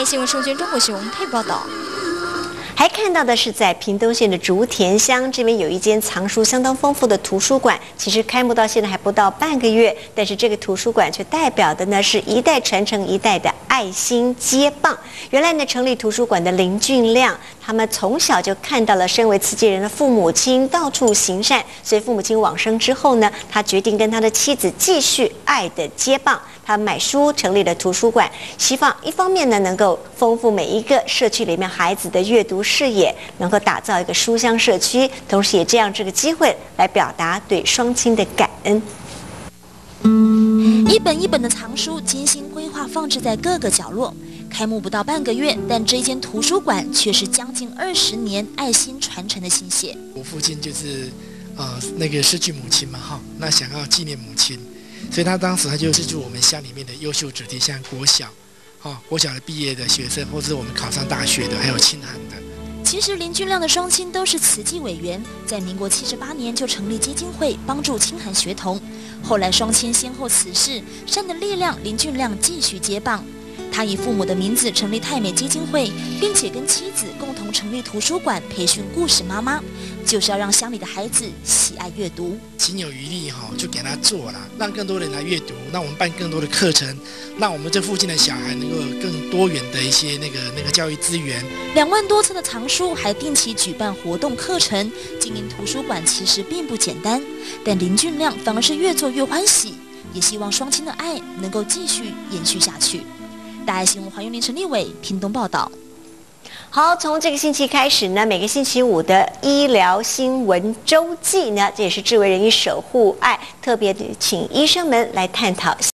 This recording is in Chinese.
台新闻中心钟国雄配报道。 还看到的是，在屏东县的竹田乡这边有一间藏书相当丰富的图书馆，其实开幕到现在还不到半个月，但是这个图书馆却代表的呢是一代传承一代的爱心接棒。原来呢，成立图书馆的林俊亮，他们从小就看到了身为慈济人的父母亲到处行善，所以父母亲往生之后呢，他决定跟他的妻子继续爱的接棒。他买书成立了图书馆，希望一方面呢能够丰富每一个社区里面孩子的阅读视野，能够打造一个书香社区，同时也这样这个机会来表达对双亲的感恩。 一本一本的藏书精心规划放置在各个角落。开幕不到半个月，但这间图书馆却是将近20年爱心传承的心血。 我父亲就是那个失去母亲嘛哈，那想要纪念母亲。所以他当时就资助我们乡里面的优秀子弟，像国小的毕业的学生，或是我们考上大学的，还有清寒的。 其实林俊亮的双亲都是慈济委员，在民国78年就成立基金会帮助清寒学童。后来双亲先后辞世，善的力量林俊亮继续接棒。他以父母的名字成立泰美基金会，并且跟妻子共同成立图书馆，培训故事妈妈，就是要让乡里的孩子喜爱阅读。 情有余力就给他做了，让更多人来阅读，让我们办更多的课程，让我们这附近的小孩能够有更多元的一些那个教育资源。 2万多册的藏书，还定期举办活动课程，经营图书馆其实并不简单，但林俊亮反而是越做越欢喜，也希望双亲的爱能够继续延续下去。大爱新闻黄永林、陈立伟屏东报道。 好，从这个星期开始呢，每个星期五的医疗新闻周记呢，这也是智慧人医守护爱，特别请医生们来探讨